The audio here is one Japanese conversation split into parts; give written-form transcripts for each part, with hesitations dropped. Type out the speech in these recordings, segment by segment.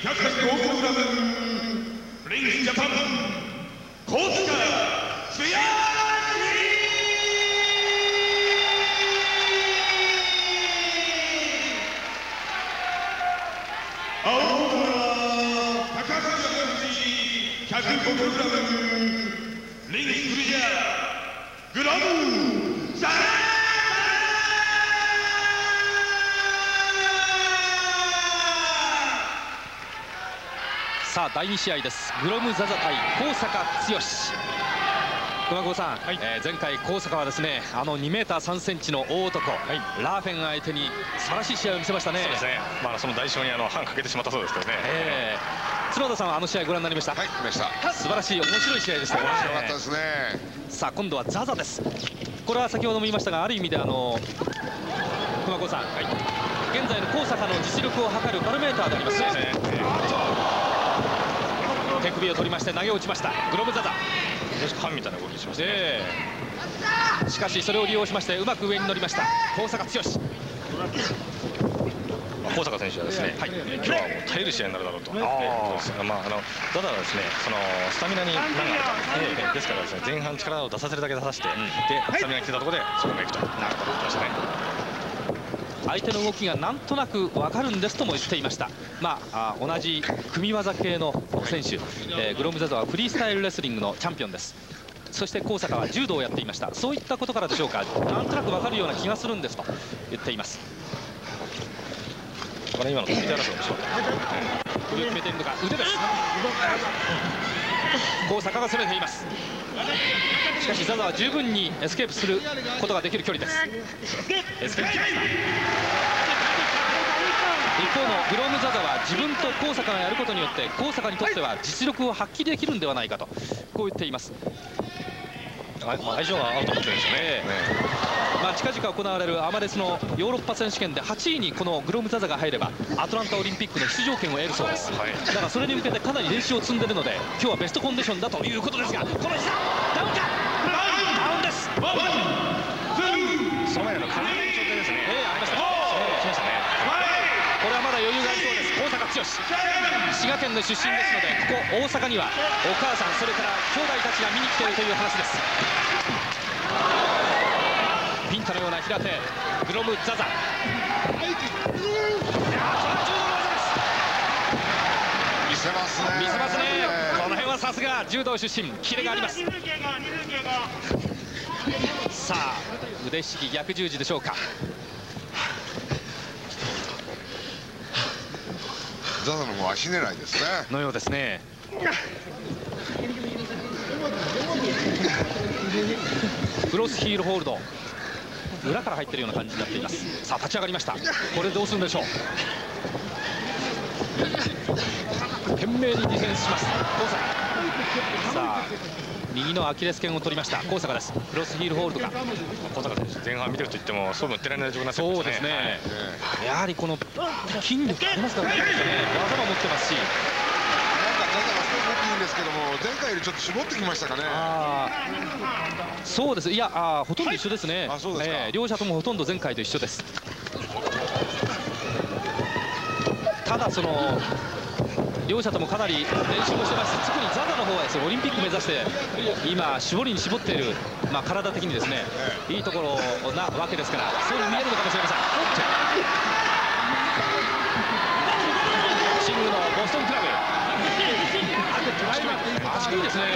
105kg レインジャパン高塚剛。青コーナー高橋105kg レインクリアグラムザラ。 さあ第2試合です。グロムザザ対高坂剛。熊久保さん、はい、前回高坂はですね2m3cmの大男、はい、ラーフェン相手に素晴らしい試合を見せましたね。 そうですね、その代償に半かけてしまったそうですけどね。 角田さんは試合ご覧になりました？ はい、見ました。 素晴らしい面白い試合でしたね。 面白かったですね。 さあ今度はザザです。これは先ほども言いましたが、ある意味で熊久保さん、はい、現在の高坂の実力を測るバロメーターでありますね。手首を取りまして投げ落ちましたグロムザザ。 ファンみたいな動きしますね。 しかしそれを利用しましてうまく上に乗りました高坂剛。 高坂選手はですね、はい、今日はもう耐える試合になるだろうと。ザザはですね、スタミナに難があると。ですからですね、前半力を出させるだけ出させて、でスタミナが来たところでそこがいくと。なるほど、言ってましたね。 相手の動きがなんとなく分かるんですとも言っていました。同じ組み技系の選手、グロムザザはフリースタイルレスリングのチャンピオンです。そして高坂は柔道をやっていました。そういったことからでしょうか、なんとなく分かるような気がするんですと言っています。 これ今の組み手争いでしょう。 こういう決めているのか、腕です。高坂が攻めています。しかしザザは十分にエスケープすることができる距離です。エスケープしました。一方のグロムザザは自分と高坂がやることによって高坂にとっては実力を発揮できるんではないかとこう言っています。 相性が合うと思ってるんですよね。 近々行われるアマレスのヨーロッパ選手権で8位にこのグロムザザが入ればアトランタオリンピックの出場権を得るそうです。だからそれに向けてかなり練習を積んでいるので今日はベストコンディションだということですが、この膝ダウンか、ダウンです。 その前の体の状態ですね。 ありました。 来ましたね。 これはまだ余裕がありそうです。高坂剛、滋賀県の出身ですので、ここ大阪にはお母さんそれから兄弟たちが見に来ているという話です。ピンタのような平手、グロムザザ。 見せますね。 見せますね。この辺はさすが柔道出身、キレがあります。さあ腕ひしぎ逆十字でしょうか。 ザザのも足狙いですね。 のようですね。クロスヒールホールド、裏から入っているような感じになっています。さあ立ち上がりました。これどうするんでしょう。懸命にディフェンスします高坂。さあ右のアキレス腱を取りました高坂です。クロスヒールホールドか。 高坂選手前半見てると言ってもそうも打ってられない状況になってますね。 そうですね。やはりこの筋力ありますからね。技も持ってますし。 なんかザザがすごくいいんですけども、前回よりちょっと絞ってきましたかね。 そうです。いやほとんど一緒ですね。 そうですか。 両者ともほとんど前回と一緒です。ただ両者ともかなり練習もしてます。特にザザの方はですね、オリンピック目指して今絞りに絞っている、体的にですね、いいところなわけですから、そう見えるのかもしれません。シングルのボストンクラブ、足首ですね。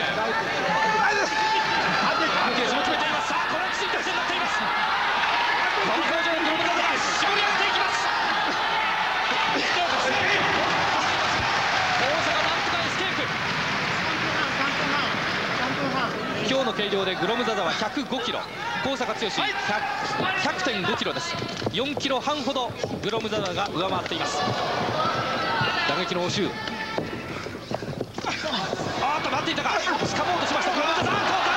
アンケージも決めています。さあこれはきつい体勢になっています。この表情でグロムザザが絞り上げていきます。今日の計量でグロムザザは105キロ、高坂剛 100.5 キロです。4キロ半ほどグロムザザが上回っています。打撃の応酬、待っていたか、掴もうとしましたグロムザザ。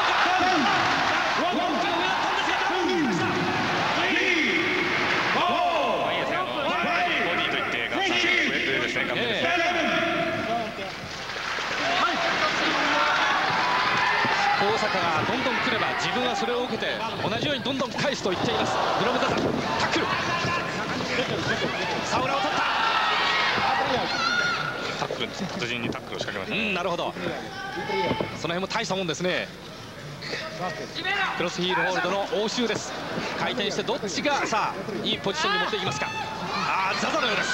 大阪がどんどん来れば自分はそれを受けて同じようにどんどん返すと言っていますグロムザザ。タックル、サウラを取った。 タックル、達人にタックルを仕掛けました、 なるほど。その辺も大したもんですね。クロスヒールホールドの応酬です。回転してどっちがさあいいポジションに持っていきますか。ザザのようです。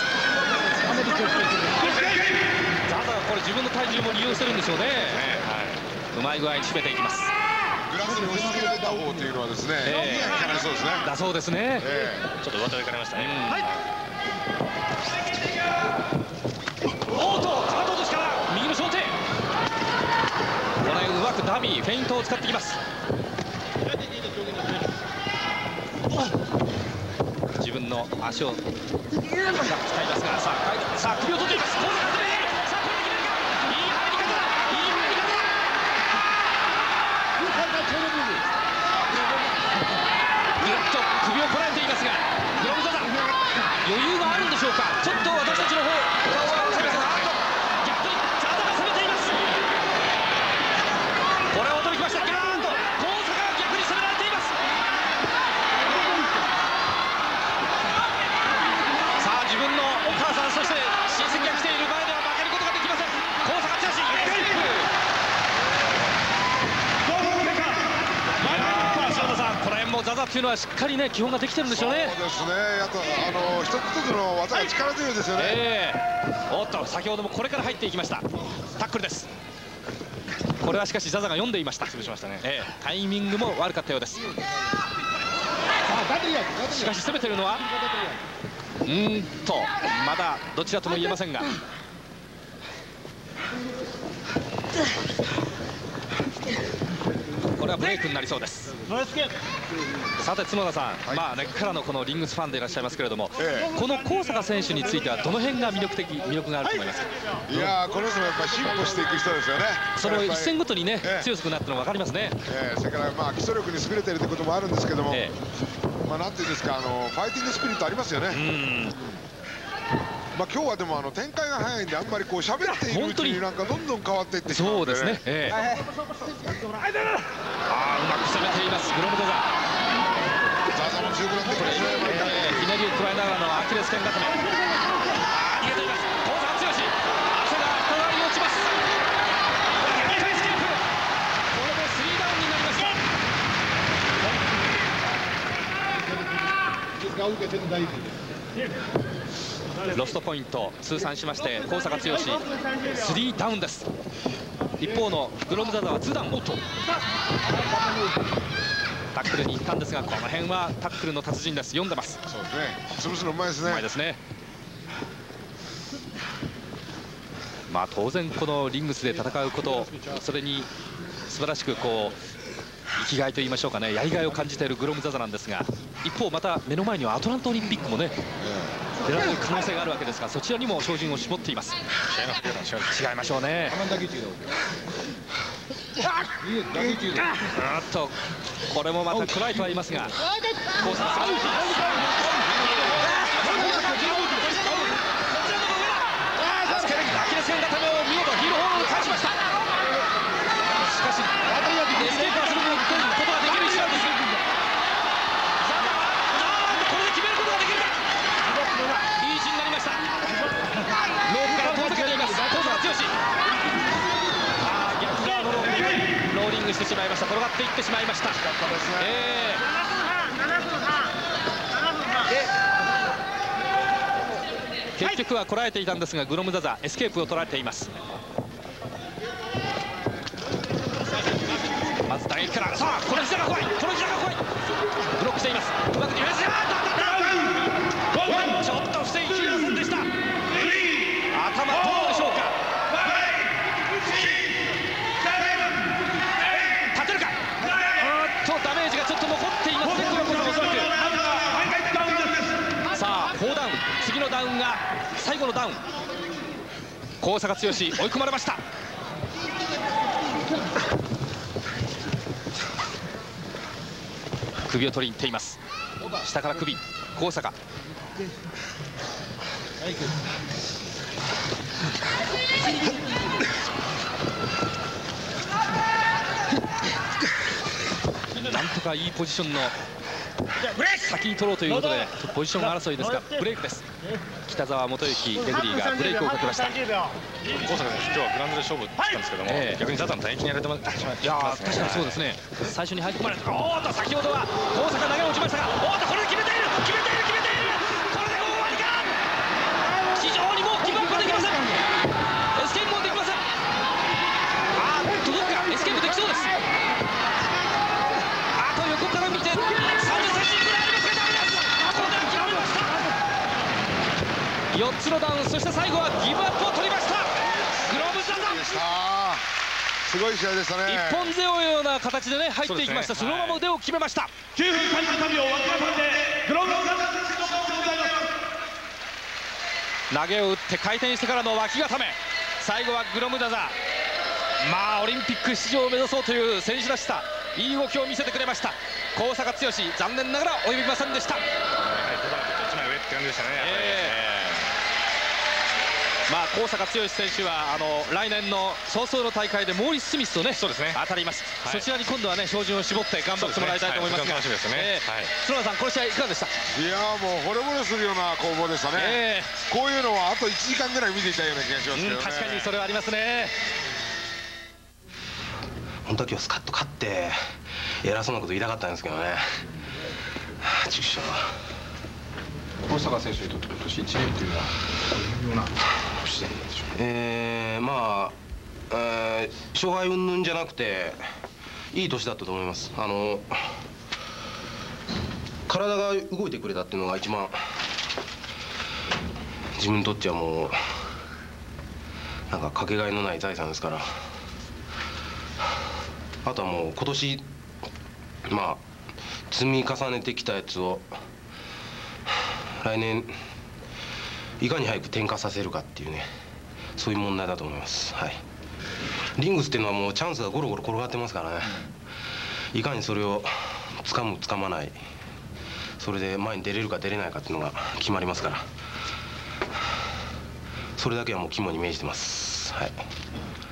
ザザがこれ自分の体重も利用してるんでしょうね。うまい具合に締めていきます。 グラスに押し付けた方というのはですね、いかないそうですね。 だそうですね。 ちょっと上手でいかれましたね。 おっとかかと落としから右の小手。この辺うまくダミーフェイントを使ってきます。自分の足を使いますが、さあ首を取っています。さあこれで決めるか。いい入り方だ。いい入り方だ。ぐっと首をこらえていますが、グロムザザ余裕があるんでしょうか。ちょっと私たちの方顔が逆にザザが攻めています。これは驚きました。ガーンと高坂が逆に攻められています。さあ自分のお母さん、そして親戚が来ている前では負けることができません。高坂剛エスケープ。塩田さん、この辺もザザっていうのはしっかりね基本ができてるんでしょうね。 そうですね。あと一つ一つの技が力強いですよね。 おっと先ほどもこれから入っていきました。タックルです。これはしかしザザが読んでいました。 潰しましたね。 タイミングも悪かったようです。しかし攻めてるのはまだどちらとも言えませんが、これはブレイクになりそうです。さて角田さん、根っからのこのリングスファンでいらっしゃいますけれども、この高坂選手についてはどの辺が魅力があると思いますか。 いやこの人もやっぱり進歩していく人ですよね。 その一戦ごとにね、強くなったのが分かりますね。 それから基礎力に優れているということもあるんですけども、なんていうんですか、ファイティングスピリットありますよね。今日はでも展開が早いんで、あんまりこう喋っているうちになんかどんどん変わっていってしまうんで。そうですね。うまく攻めていますグロムザザ。ザザも強くなってきますね。 ひねりを加えながらのアキレス腱固め。逃げています。高坂剛。汗が隣に落ちます。逆回エスケープ。これで3ダウンになりました。ロストポイント通算しまして高坂剛3ダウンです。一方のグロムザザは2ダウン。タックルに行ったんですが、この辺はタックルの達人です。読んでます。 そうですね。潰すのうまいですね。 うまいですね。当然このリングスで戦うこと、それに素晴らしくこう生きがいと言いましょうかね、やりがいを感じているグロムザザなんですが、一方また目の前にはアトランタオリンピックもね出られる可能性があるわけですが、そちらにも照準を絞っています。違いましょうね。これもまた暗いとは言いますが、高坂さんアキレス腱固めを見事ヒールホールを返しました。しかしエスケープはすることができる石なんです。これで決めることができるか。いい位置になりました。ロープから遠ざけています高坂剛。逆側のローリングしてしまいました。転がっていってしまいました。結局はこらえていたんですが、グロムザザエスケープを取られています。まず打撃から、さあこの膝が怖い、この膝が怖い。ブロックしています。うまくディフェンス。ちょっと防ぎきれませんでした。頭どうでしょうか。立てるか。ダメージがちょっと残っていますね。おそらくさあ4ダウン、次のダウンが最後のダウン。高坂剛追い込まれました。首を取りに行っています。下から首、高坂。なんとかいいポジションの先に取ろうということでポジション争いですが、ブレイクです。 北澤元幸レフェリーがブレーキをかけました。 高坂選手、今日はグラウンドで勝負したんですけども、逆にザザの打撃にやられてしまいますね。 いや確かにそうですね。最初に入り込まれた。おっと先ほどは高坂投げ落ちましたが、おっとこれで決めている決めている決めている。これでもう終わりか。非常にもうギブアップできません。エスケープもできません。届くか。エスケープできそうです。あと横から見て30センチぐらいありますがダメです。これで決まりました。4つのダウン、そして最後はギブアップを取りました。グローブザザ。 すごい試合でしたね。 一本背負うような形でね入っていきました。そのまま腕を決めました。 9分33秒脇固めでグローブザザ選手の勝利でございます。 投げを打って回転してからの脇固め、最後はグロムダザ。まあオリンピック出場を目指そうという選手らしさ、いい動きを見せてくれました。高坂剛、残念ながら及びませんでした。 1枚上って感じでしたね。 まあ高坂剛選手は来年の早々の大会でモーリス・スミスとね当たります。そちらに今度はね照準を絞って頑張ってもらいたいと思いますが、角田さんこの試合いかがでした？ いやもう惚れ惚れするような攻防でしたね。こういうのはあと1時間ぐらい見ていたような気がしますけどね。 確かにそれはありますね。 本当は今日スカッと勝って偉そうなこと言いたかったんですけどね。畜生。 高坂選手にとって今年1年というのはどういうような節でしょうか。 まあ、勝敗云々じゃなくていい年だったと思います。体が動いてくれたっていうのが一番自分にとってはもうなんかかけがえのない財産ですから。あとはもう今年まあ積み重ねてきたやつを来年いかに早く転化させるかっていうね、そういう問題だと思います。はい。リングスっていうのはもうチャンスがゴロゴロ転がってますからね。いかにそれを掴む掴まない、それで前に出れるか出れないかっていうのが決まりますから、それだけはもう肝に銘じてます。はい。